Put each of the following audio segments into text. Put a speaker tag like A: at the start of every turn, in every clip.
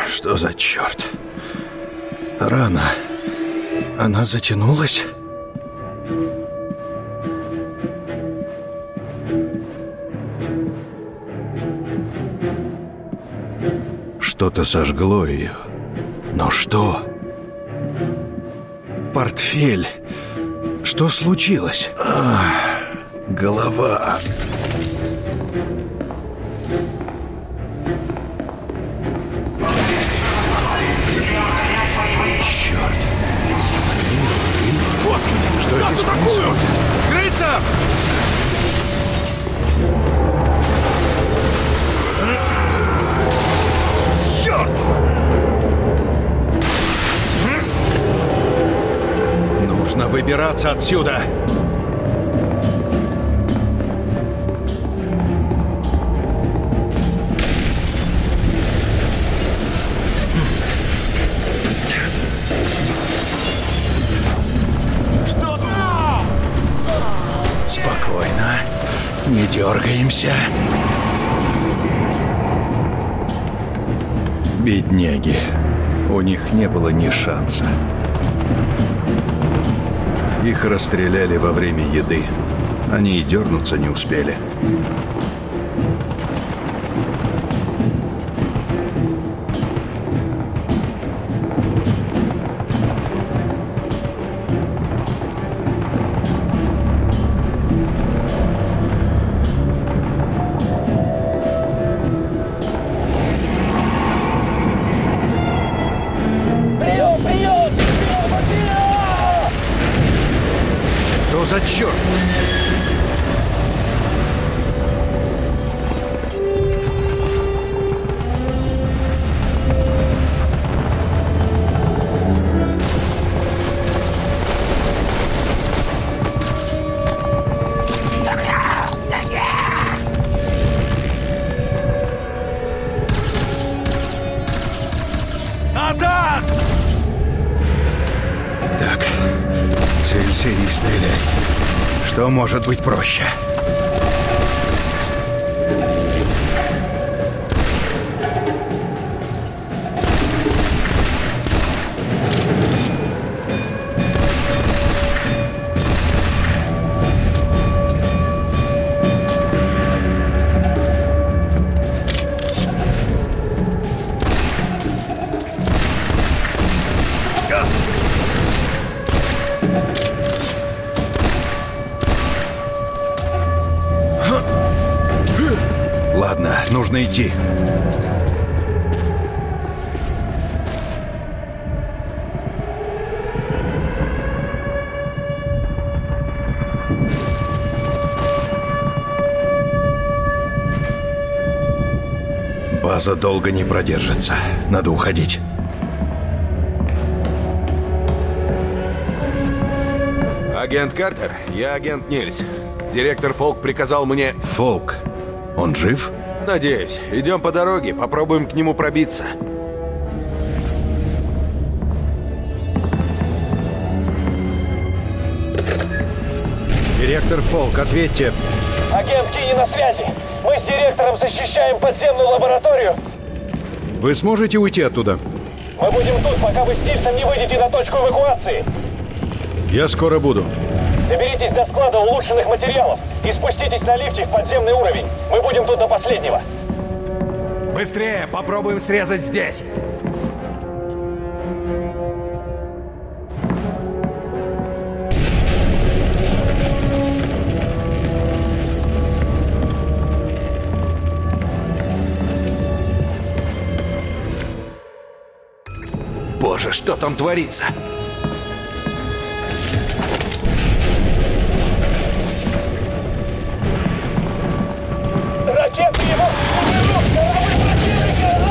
A: Что за черт? Рана. Она затянулась? Что-то сожгло ее. Но что? Портфель. Что случилось? Голова. Черт.
B: Господи,
A: Что
B: нас
A: здесь
B: атакуют! Крыться! Черт!
A: Нужно выбираться отсюда.
B: Что тут?
A: Спокойно. Не дергаемся. Бедняги. У них не было ни шанса. Их расстреляли во время еды. Они и дернуться не успели. Что за черт?
B: Назад!
A: Так, целься и стреляй. Что может быть проще? Ладно, нужно идти. База долго не продержится. Надо уходить.
C: Агент Картер, я агент Нильс. Директор Фолк приказал мне...
A: Фолк, он жив?
C: Надеюсь. Идем по дороге, попробуем к нему пробиться.
A: Директор Фолк, ответьте.
D: Агент Кини на связи. Мы с директором защищаем подземную лабораторию.
A: Вы сможете уйти оттуда?
D: Мы будем тут, пока вы с Нильсом не выйдете на точку эвакуации.
A: Я скоро буду.
D: Доберитесь до склада улучшенных материалов и спуститесь на лифте в подземный уровень. Мы будем тут до последнего.
C: Быстрее, попробуем срезать здесь. Боже, что там творится?
D: Ракеты его! Корабль противника!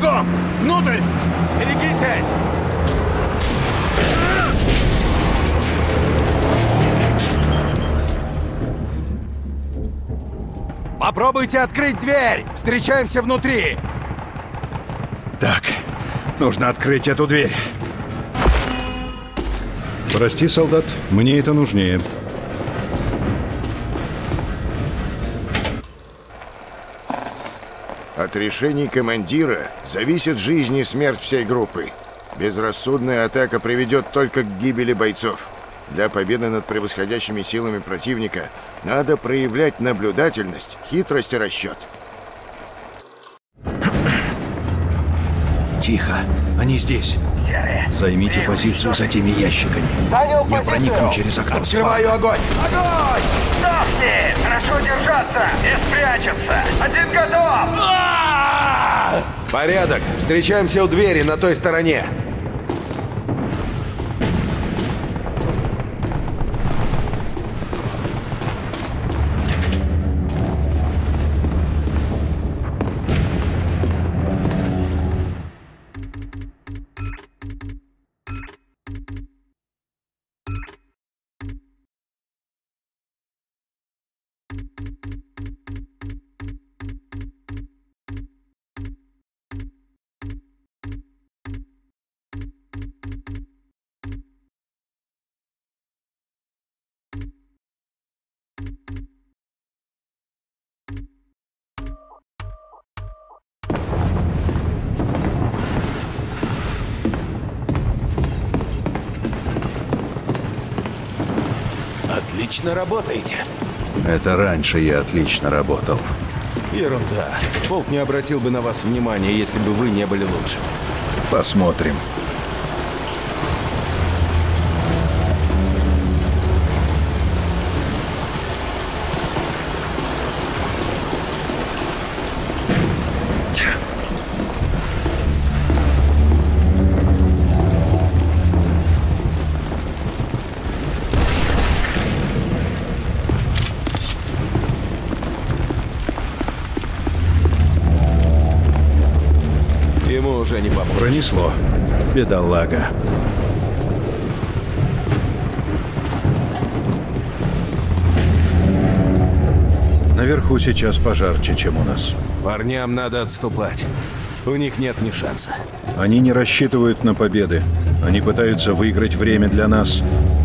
A: Бегом! Внутрь!
C: Берегитесь! Попробуйте открыть дверь! Встречаемся внутри!
A: Так, нужно открыть эту дверь. Прости, солдат, мне это нужнее.
B: От решений командира зависит жизнь и смерть всей группы. Безрассудная атака приведет только к гибели бойцов. Для победы над превосходящими силами противника надо проявлять наблюдательность, хитрость и расчет.
A: Тихо, они здесь. Займите позицию за теми ящиками.
D: Занял
A: Я
D: позицию!
A: проникну через окно.
C: Открываю огонь! Огонь!
E: Ставьте! Хорошо держаться! Не спрячется! Один готов!
C: Порядок! Встречаемся у двери на той стороне.
F: Отлично работаете.
A: Это раньше я отлично работал.
C: Ерунда. Полк не обратил бы на вас внимания, если бы вы не были лучше.
A: Посмотрим.
C: Ему уже не поможет.
A: Пронесло. Бедолага. Наверху сейчас пожарче, чем у нас.
C: Парням надо отступать. У них нет ни шанса.
A: Они не рассчитывают на победы. Они пытаются выиграть время для нас.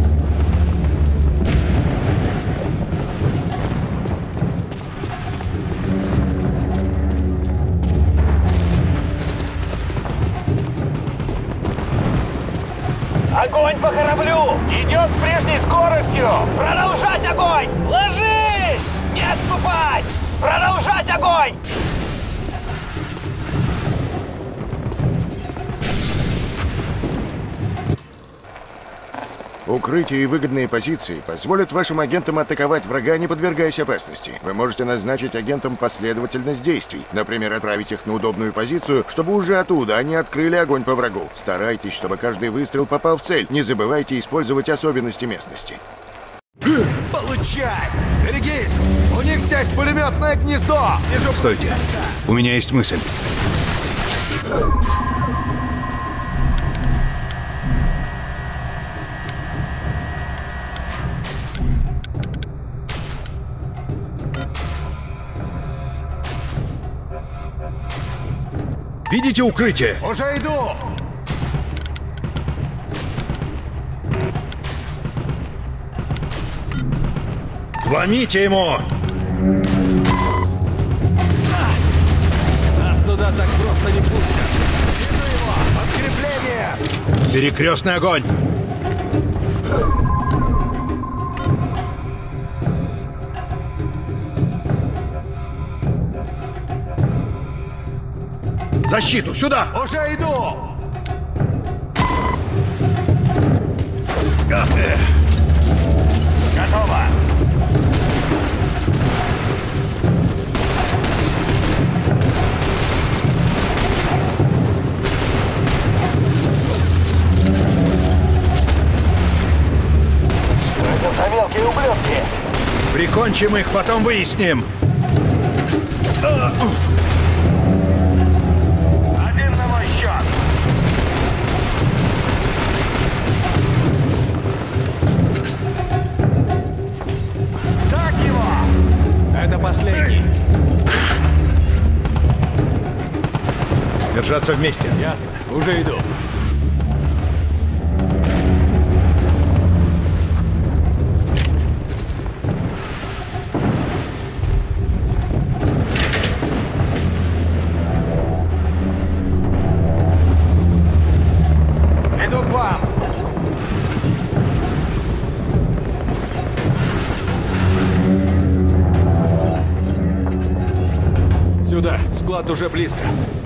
E: Огонь по кораблю! Идет с прежней скоростью! Продолжать огонь! Ложись! Не отступать! Продолжать огонь!
B: Укрытие и выгодные позиции позволят вашим агентам атаковать врага, не подвергаясь опасности. Вы можете назначить агентам последовательность действий. Например, отправить их на удобную позицию, чтобы уже оттуда они открыли огонь по врагу. Старайтесь, чтобы каждый выстрел попал в цель. Не забывайте использовать особенности местности.
C: Получай! Берегись! У них здесь пулеметное гнездо! Вижу...
A: Стойте. У меня есть мысль. Видите укрытие?
C: Уже иду!
A: Вломите ему!
C: Нас туда так просто не пустят! Вижу его! Подкрепление!
A: Перекрестный огонь! Защиту! Сюда!
C: Уже иду!
E: Готово!
D: Что это за мелкие ублюдки?
A: Прикончим их, потом выясним.
E: Один
C: последний.
A: Держаться вместе.
C: Ясно. Уже иду.
E: Иду к вам.
C: Сюда. Склад уже близко.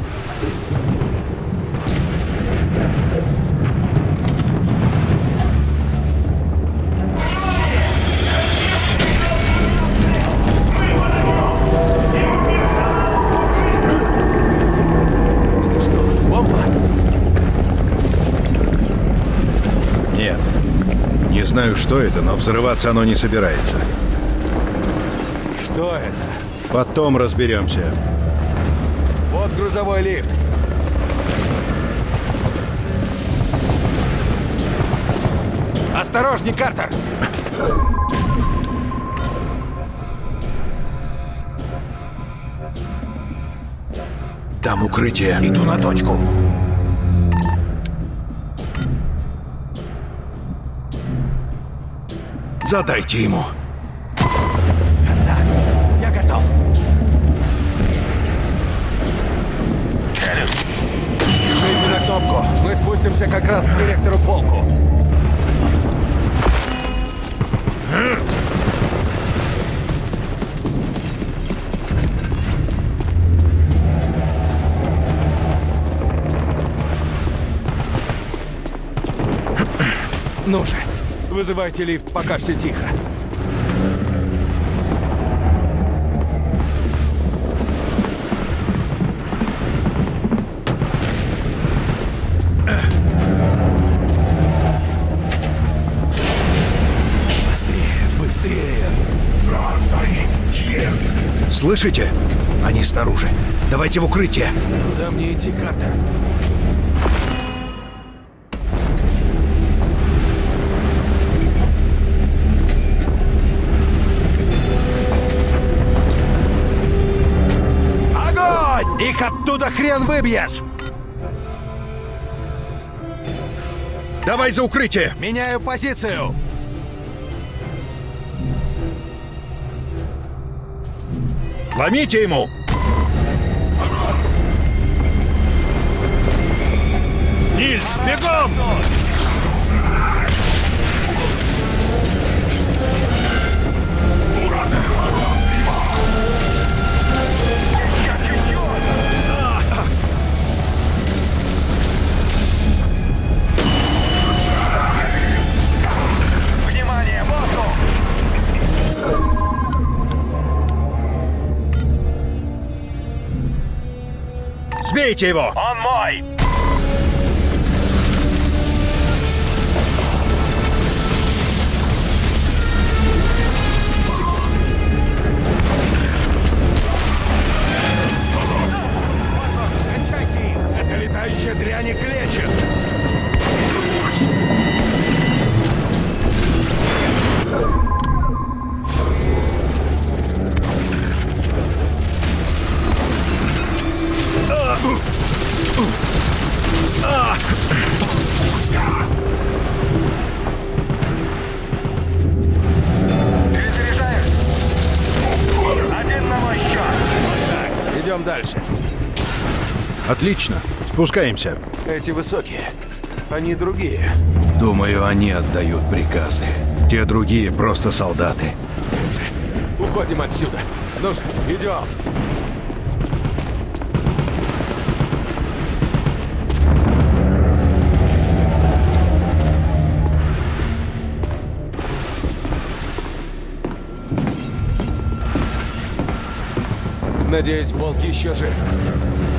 C: Это что, бомба?
A: Нет. Не знаю, что это, но взрываться оно не собирается.
C: Что это?
A: Потом разберемся.
C: Вот грузовой лифт. Осторожней, Картер!
A: Там укрытие.
E: Иду на точку.
A: Задайте ему.
E: Контакт. Я готов.
C: Жмите на кнопку. Мы спустимся как раз к директору полку. Ну же, вызывайте лифт, пока все тихо. Быстрее!
A: Слышите? Они снаружи. Давайте в укрытие.
C: Куда мне идти, Картер? Огонь! Их оттуда хрен выбьешь!
A: Давай за укрытие!
C: Меняю позицию!
A: Ломите ему! Нильс, бегом!
E: Внимание, воздух!
A: Сбейте его!
E: Он мой!
C: Кончайте их! Эта летающая дрянь их лечит!
E: Перезаряжаю. Один на мой счет.
C: Так, идем дальше.
A: Отлично. Спускаемся.
C: Эти высокие. Они другие.
A: Думаю, они отдают приказы. Те другие просто солдаты.
C: Уходим отсюда. Ну же, идем. Надеюсь, волк еще жив.